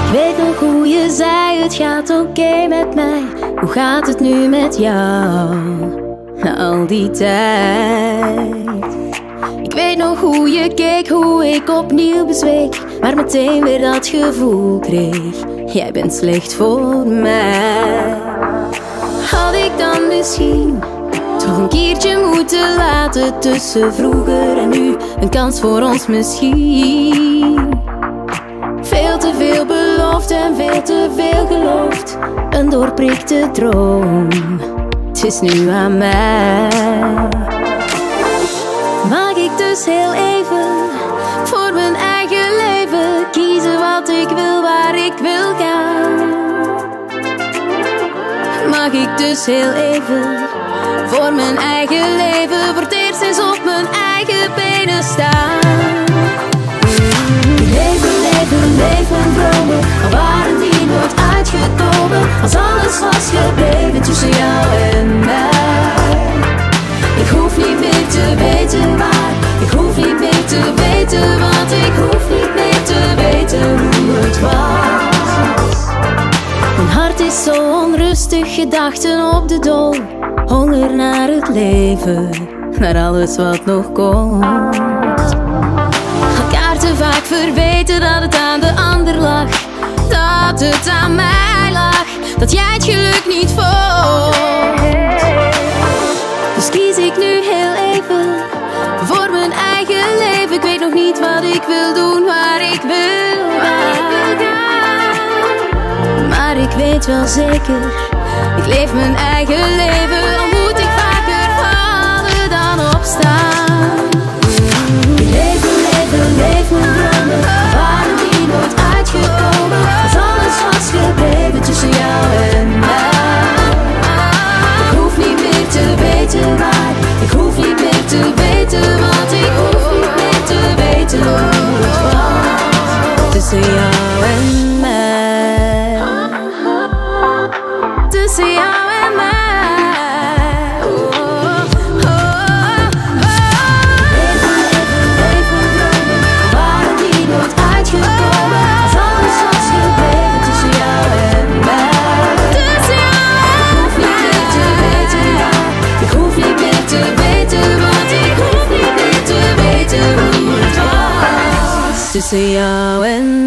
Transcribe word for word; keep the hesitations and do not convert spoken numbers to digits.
Ik weet nog hoe je zei, het gaat oké met mij. Hoe gaat het nu met jou, na al die tijd? Ik weet nog hoe je keek, hoe ik opnieuw bezweek, maar meteen weer dat gevoel kreeg: jij bent slecht voor mij. Had ik dan misschien toch een keertje moeten laten tussen vroeger en nu? Een kans voor ons misschien. Veel te veel beloofd en veel te veel geloofd. Een doorprikte droom, het is nu aan mij. Mag ik dus heel even voor mijn eigen leven kiezen wat ik wil, waar ik wil gaan? Mag ik dus heel even voor mijn eigen leven voor het eerst eens op mijn eigen benen staan? Leven, leven, leven, dromen, al waren die nooit uitgekomen. Als alles was gebleven tussen jou en mij. Ik hoef niet meer te weten waar, ik hoef niet meer te weten wat, ik hoef niet meer te weten hoe het was. Mijn hart is zo onrustig, gedachten op de dool. Honger naar het leven, naar alles wat nog komt. Elkaar te vaak verweten dat het aan de ander lag, dat het aan mij lag, dat jij het geluk niet vond. Dus kies ik nu heel even voor mijn eigen leven. Ik weet nog niet wat ik wil doen, waar ik wil gaan, maar ik weet wel zeker, ik leef mijn eigen leven. Al moet ik vaker vallen dan opstaan. Leven, leven, leven, dromen, waren die nooit uitgekomen. Als alles was gebleven tussen jou en mij. Ik hoef niet meer te weten waar, ik hoef niet meer te weten wat, ik hoef niet meer te weten hoe het was. Tussen jou en mij, tussen jou en mij. Tussen jou en